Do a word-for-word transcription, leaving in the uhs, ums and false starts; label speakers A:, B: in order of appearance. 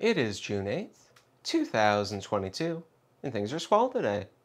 A: It is June eighth, two thousand twenty-two, and things are swell today.